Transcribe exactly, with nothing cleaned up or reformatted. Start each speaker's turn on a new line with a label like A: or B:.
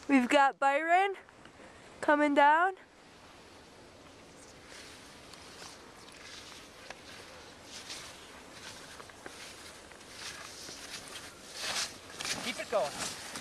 A: We've got Byron coming down.
B: Keep it going.